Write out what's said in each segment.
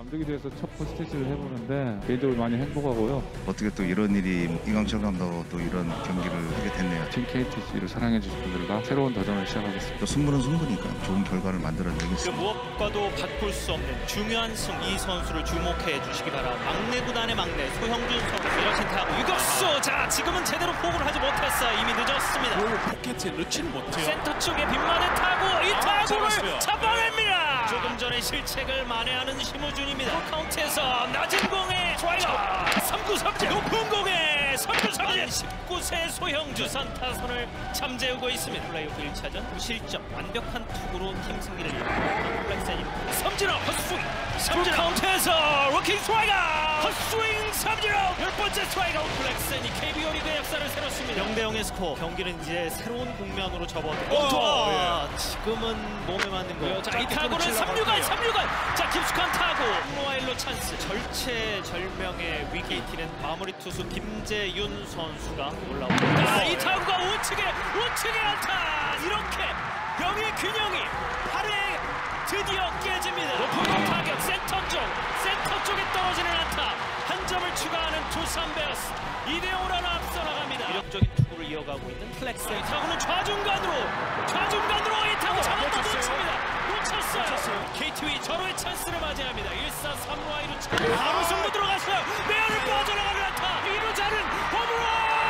감독이 돼서 첫 스테이지를 해보는데 개인적으로 많이 행복하고요. 어떻게 또 이런 일이 이광철 감독도 이런 경기를 하게 됐네요. 팀 KTC를 사랑해 주신 분들과 새로운 도전을 시작하겠습니다. 또 승부는 승부니까 좋은 결과를 만들어내겠습니다. 그 무엇과도 바꿀 수 없는 중요한 이 선수를 주목해 주시기 바랍니다. 막내 구단의 막내 소형준 선수 이렇게 타고 유격수. 자, 지금은 제대로 포구를 하지 못했어요. 이미 늦었습니다. 포켓에 넣지는 못해요. 센터 쪽에 빗만에 타고 이 타구를 잡아냅니다. 조금 전에 실책을 만회하는 심우준입니다. 카운트에서 낮은 공에 스트라이크. 3구 삼진. 높은 공에 3구 삼진. 19세 소형준 선타선을 잠재우고 있습니다. 플레이오프 1차전 무실점 완벽한 투구로 팀 승리를 이끌고 플렉센이 삼진업 헛스윙. 삼진 카운트에서 워킹 스트라이크. 헛스윙 삼진업. 10번째 스트라이크 아웃. 플렉센이 KBO 리그 역사를 세웠습니다. 0대0의 스코어. 경기는 이제 새로운 국면으로 접어들고 지금은 몸에 맞는 거예요. 자, 이 타구는 3루간. 자, 깊숙한 타구. 노아일로 찬스. 절체절명의 위기티는 마무리 투수 김재윤 선수가 올라옵니다. 이 타구가 우측에 안타. 이렇게 병의 균형이 8회 드디어 깨집니다. 높은 공 타격 센터 쪽에 떨어지는 안타. 한 점을 추가하는 두산 베어스. 2대0으로 앞서 나갑니다. 위력적인 투구를 이어가고 있는 플렉스. 이 타구는 좌중간으로 이 타구 잡았다 놓쳤어요. KTV 절호의 찬스를 맞이합니다. 1사 3루 2루 찬스. 바로 승부 들어갔어요. 내야를 빠져나가는 안타. 2루자는 홈으로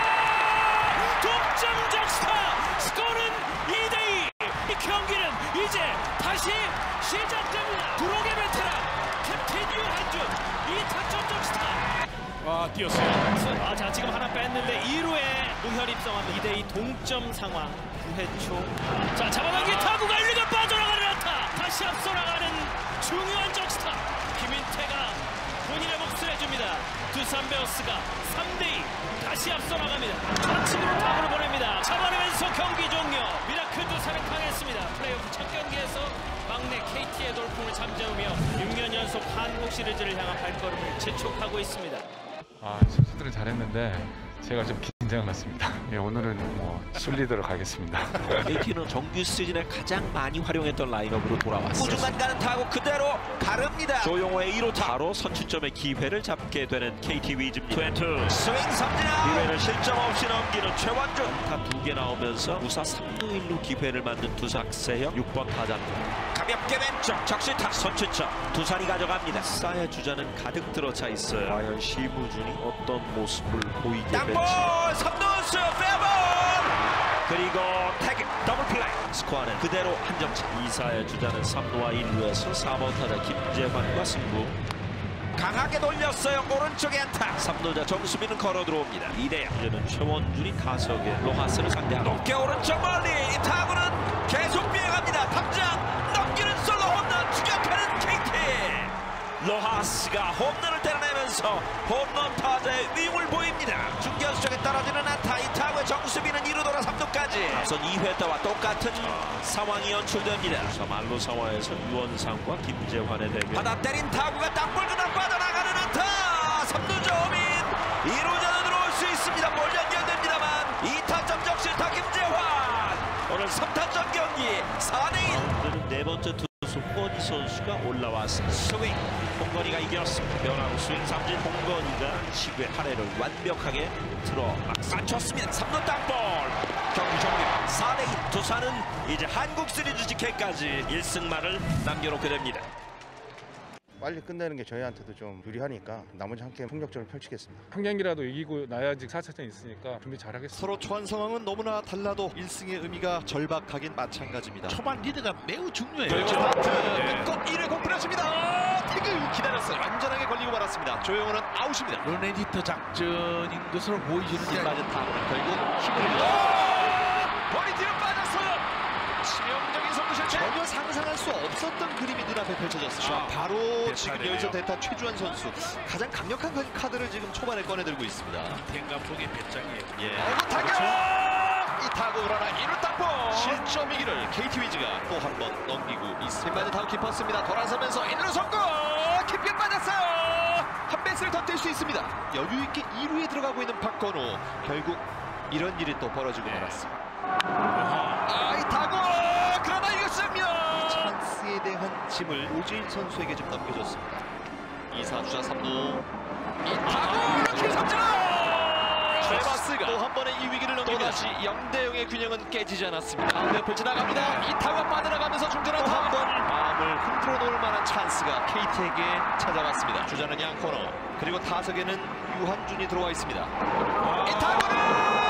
동점적 스타. 스코어는 2대2. 이 경기는 이제 다시 시작됩니다. 두록의 베테랑 캡틴 유한준. 이 타점적 스타. 뛰었어요. 자, 지금 하나 뺐는데 2루에 노현 입성합니다. 2대2 동점 상황. 9회 초. 자, 잡아당긴 타구가 1루가 빠져나가는 안타. 다시 앞서 나가는 중요한 적스타. 김인태가 본인의 몫을 해줍니다. 두산 베어스가 3대2 다시 앞서 나갑니다. 좌측으로 타구를 보냅니다. 잡아내면서 경기 종료. 미라클 두산은 강했습니다. 플레이오프 첫 경기에서 막내 KT의 돌풍을 잠재우며 6년 연속 한국 시리즈를 향한 발걸음을 재촉하고 있습니다. 선수들은 잘했는데 제가 좀 긴장을 했습니다. 오늘은 술리더로 가겠습니다. KT는 정규 시즌에 가장 많이 활용했던 라인업으로 돌아왔어요. 우중간 가는 타구 그대로 가릅니다. 조용호의 1루 타로 선취점의 기회를 잡게 되는 KT 위즈입니다. 트웬투 스윙 삼진 아웃. 1회를 실점 없이 넘기는 최원준. 타 2개 나오면서 무사 3루 1루 기회를 만든 두삭세형 6번 타자입니다. 가볍게 왼쪽 적시타 선취점 두산이 가져갑니다. 사의 주자는 가득 들어차 있어요. 과연 심우준이 어떤 모습을 보이게 될지. 땅볼 3루수 페어볼. 그리고 태그 더블 플레이. 스코어는 그대로 한점차. 2사의 주자는 3루와 1루에서 4번 타자 김재환과 승부. 강하게 돌렸어요. 오른쪽에 안타. 3루자 정수빈은 걸어 들어옵니다. 2대0. 이제는 최원준이 타석에 로하스를 상대하고 높게 오른쪽 멀리. 이 타구는 계속 비행합니다. 탐장 넘기는 솔로 홈런 추격하는 KT. 로하스가 홈런을 때려내면서 홈런 타자의 위임을 보입니다. 중견수 쪽에 떨어지는 안타. 이 타구의 정수빈은 2루 돌아 3루까지. 앞선 2회 때와 똑같은 상황이 연출됩니다. 말로 상황에서 유원상과 김재환의 대결. 받아 때린 타구가 땅볼 그냥 빠져나가는 안타. 3루 점인 2루자는 들어올 수 있습니다. 볼 연결됩니다만 2타점 적시타 김재환. 오늘 3타점 경기 4대1. 네 번째 투수 홍건희 선수가 올라왔습니다. 스윙 홍건희가 이겼습니다. 변화구 스윙 삼진. 홍건희가 시구의 한 해를 완벽하게 틀어 맞췄습니다. 3루 땅볼. 경기 종료. 4대2. 두산은 이제 한국 시리즈 직행까지 1승만을 남겨놓게 됩니다. 빨리 끝내는 게 저희한테도 좀 유리하니까 나머지 한 게임 폭력전을 펼치겠습니다. 한 경기라도 이기고 나야지 4차전 있으니까 준비 잘하겠습니다. 서로 처한 상황은 너무나 달라도 1승의 의미가 절박하긴 마찬가지입니다. 초반 리드가 매우 중요해요. 스타트 끝 1회 공풀했습니다. 태그 기다렸어요. 완전하게 걸리고 말았습니다. 조용호는 아웃입니다. 런에디터 작전인 것으로 보이지는 게 맞은 타구는 결국 힘을 머리 뒤로 빠졌어요. 치명적인 선두 실책. 전혀 상상할 수 없었던 그림이 눈앞에 펼쳐졌습니다. 바로 지금 여기서 대타 최주환 선수 가장 강력한 카드를 지금 초반에 꺼내들고 있습니다. 이태인 감독의 배짱이에요. 타격! 이 타구 그러나 1루 땅볼. 실점이기를 KT 위즈가 또 한 번 넘기고 있습니다. 빈맞은 타구 깊었습니다. 돌아서면서 1루 성공! 깊게 빠졌어요. 한 베이스를 더 뛸 수 있습니다. 여유있게 2루에 들어가고 있는 박건우. 결국 이런 일이 또 벌어지고 말았습니다. 이 타구! 그러나 이겼습니다. 이 찬스에 대한 짐을 오지일 선수에게 좀 넘겨줬습니다. 2사 주자 3루 이 타구 이렇게 삼진아 쉐바스가 또 한 번의 이 위기를 넘깁니다. 또다시 0대0의 균형은 깨지지 않았습니다. 가운데 옆을 지나갑니다. 이 타구가 빠져나가면서 중전한 한번 마음을 흔들어 놓을 만한 찬스가 KT에게 찾아왔습니다. 주자는 양코너 그리고 타석에는 유한준이 들어와 있습니다. 이 타구를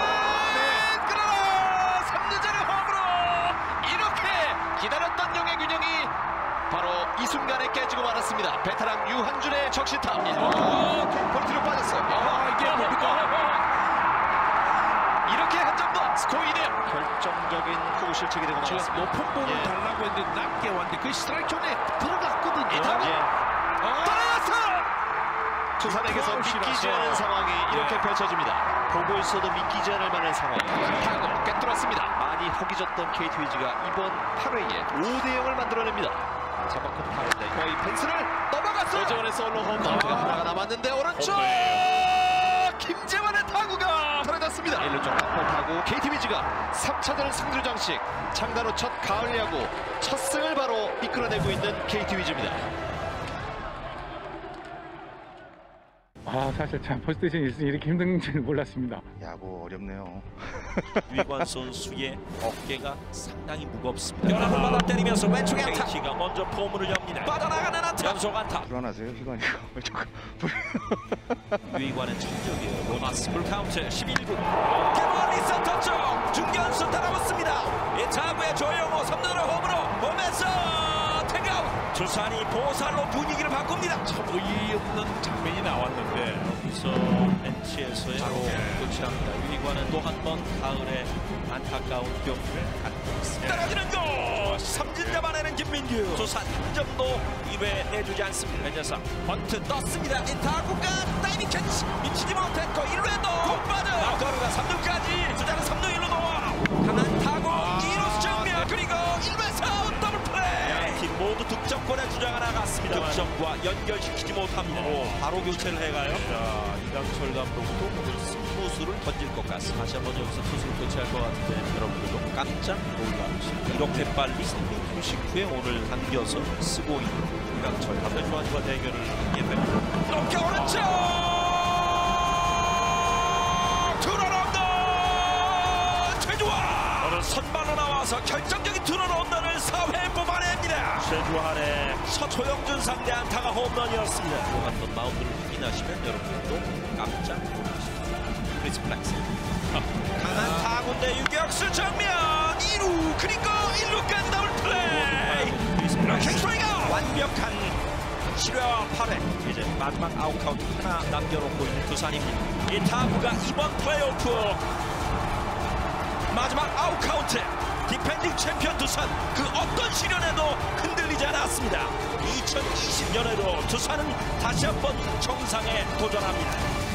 끌어라 3루자를 홈으로 이렇게 기다렸던 영의 균형이 바로 이 순간에 깨지고 말았습니다. 베테랑 유한준의 적시타. 볼트로 빠졌어요. 이게 뭡니까? 이렇게 한 점 더 스코어 2대0 결정적인 호구 실책이 되고 지금 말았습니다. 높은 볼을 달라고 했는데 낮게 왔는데 그 스트라이크 존에 들어갔거든요. 이 타구 떨어졌어. 투산에게서 믿기지 않은 상황이 이렇게 펼쳐집니다. 보고 있어도 믿기지 않을 만한 상황. 타구 꿰뚫었습니다. 많이 허기졌던 KT 위즈가 이번 8회에 5대0을 만들어냅니다. 잡았고 타는데 거의 펜스를 넘어갔어요. 오재원에서 올로 홈런가 하나가 남았는데 오른쪽 김재환의 타구가 사라졌습니다. 1루 쪽 타구 KT 위즈가 3차전 승리 장식 창단 후 첫 가을 야구 첫 승을 바로 이끌어내고 있는 KT 위즈입니다. 사실 참 포스트 시즌 1승이 이렇게 힘든 줄 몰랐습니다. 야구 어렵네요. 유희관 선수의 어깨가 상당히 무겁습니다. 변화를 받아 때리면서 왼쪽에 안타. KT가 먼저 포문을 엽니다. 빠져나가는 안타. 연속 안타. 불안하세요, 희관이가? 유희관의 천적이에요. 로마스 풀카운트 11구. 멀리 센터 쪽 중견수 따라붙습니다. 이 타구의 조영호 3루로 홈으로 홈에서 태그아웃. 두산이 보살로 분위기를 바꿉니다. 참 어이없는 장면이 나왔는데 여기서 벤치에서의 바로 교체합니다. 유희관은 또 한 번 가을에 안타까운 경기를 갖고 있습니다. 떨어지는 거 삼진 잡아내는 김민규. 두산 한 점도 2회 내주지 않습니다. 벤저사 번트 떴습니다. 이 타구가 다이빙 캐치 미치지 못했고 1루에도 공 빠져 아웃가루가 3루까지 주자는 3루 1루 놓아 강한 타구 2루수 정면 그리고 1루에서 더블 플레이. 팀 모두 득점권에 주자가 나갔습니다. 득점과 연결시키지 못합니다. 바로 교체를 해가요. 이강철 감독도 오늘 승부수를 던질 것 같습니다. 다시 한번 여기서 투수를 교체할 것 같은데 여러분들도 깜짝 놀라십니다. 이렇게 빨리 3루 휴식 후에 오늘 당겨서 쓰고 있는 이강철 감독과 대결을 예배합니다. 높게 오른쪽 투런 홈런 최주환 오늘 선발로 나와서 결정적인 투런 홈런을 4회에 뽑아냅니다. 최주환의 서초영준 상대 안타가 홈런이었습니다. 또 한 번 마운드를 확인하시면 여러분들도 깜짝 놀라십니다. 크리스 플렉스 강한 타구인데 유격수 정면 2루 그리고 1루까지 나올 플레이. 크리스 플렉스 완벽한 7회와 8회 이제 마지막 아웃 카운트 하나 남겨놓고 있는 두산입니다. 이 타구가 이번 플레이오프 마지막 아웃 카운트 디펜딩 챔피언 두산 그 어떤 시련에도 흔들리지 않았습니다. 2020년에도 두산은 다시 한번 정상에 도전합니다.